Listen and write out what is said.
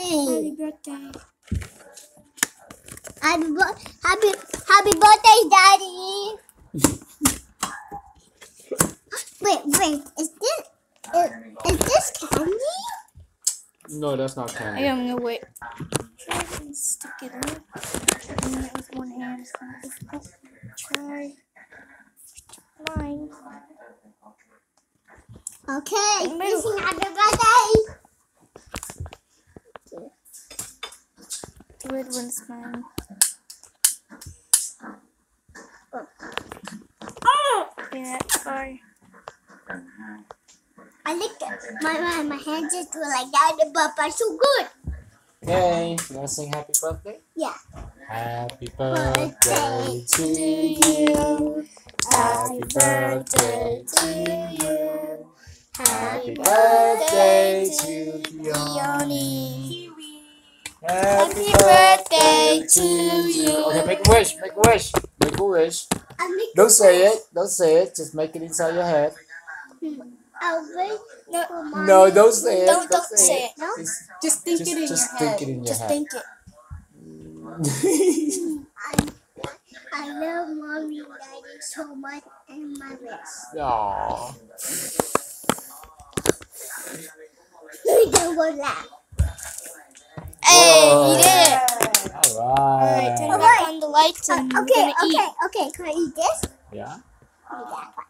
Happy birthday. Happy birthday, Daddy. Wait. Is this candy? No, that's not candy. I'm gonna wait. Try and stick it in. And with one hand. Try. Mine. Okay. Middle. Wishing happy birthday. The red one's mine. Oh! Yeah, sorry. I like it. My hands just do like that, but so good. Okay, you want to sing happy birthday? Yeah. Happy birthday to you. Happy birthday to you. Happy birthday to Peony. Happy birthday to you. Okay, make a wish. Make a wish. Make a wish. Don't say it. Don't say it. Just make it inside your head. I'll wait for mommy. No, don't say it. Don't say it. No? Just think it in your Just head. think it in your Just head. think it. I love mommy and daddy so much and my wrist. Aww. Don't go laugh. Hey, you did it. Alright. Alright, turn back on the lights and we're gonna eat. Okay. Can I eat this? Yeah. Eat that one.